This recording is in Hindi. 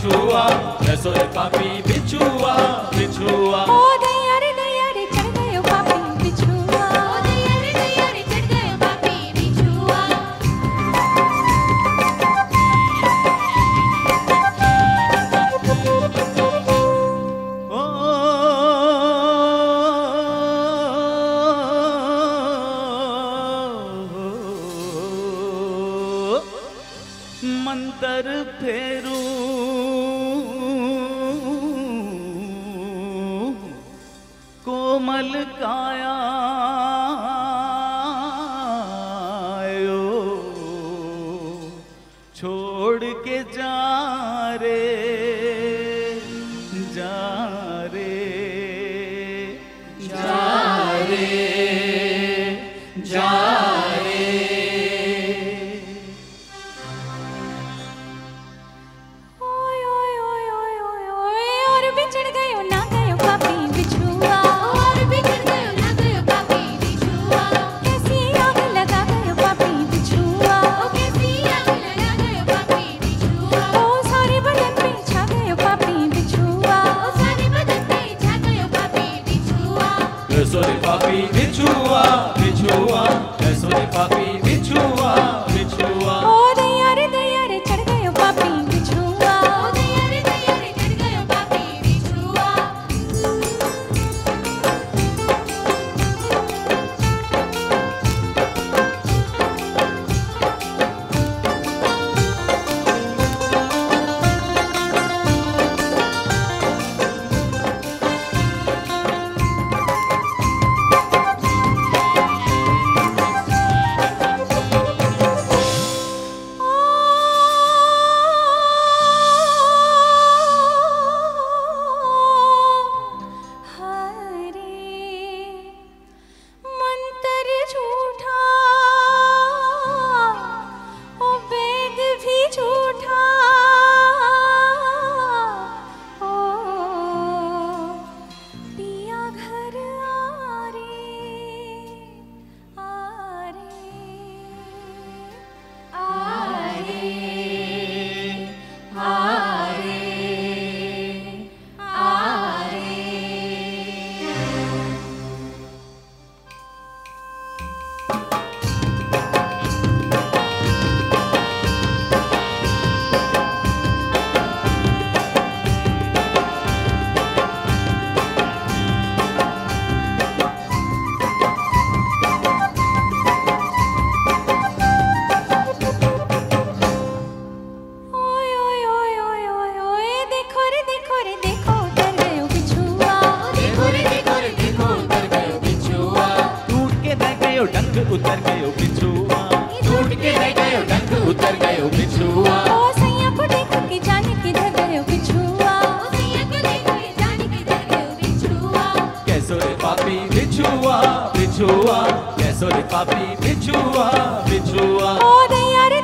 बिछुआ, कैसो रे पापी बिछुआ बिछुआ। ओ दैया रे चढ़ गयो पापी बिछुआ। ओ दैया रे चढ़ गयो पापी बिछुआ। मंतर फेरू कोमल काया छोड़ के जा रे जा रे जा रे जा रे। और भी चढ़ गयो ना गयो पापी बिछुआ। और भी चढ़ गयो ना गयो पापी बिछुआ। कैसी आग लगा गयो पापी बिछुआ। ओ कैसी आग लगा गयो पापी बिछुआ। ओ सारे बदन पे छा गयो पापी बिछुआ। ओ सारे बदन पे छा गयो पापी बिछुआ। कैसो रे पापी बिछुआ बिछुआ, कैसो रे पापी बिछुआ बिछुआ। ओ दैया रे चढ़ गयो पापी बिछुआ। ओ दैया रे चढ़ गयो पापी बिछुआ। उतर गयो बिछुआ, टूट के रह गयो डंक उतर गयो बिछुआ। ओ सैया को देख के जाने किधर गयो बिछुआ। ओ सैया को देख के जाने किधर गयो बिछुआ। कैसो रे पापी बिछुआ बिछुआ, कैसो रे पापी बिछुआ बिछुआ। ओ दैया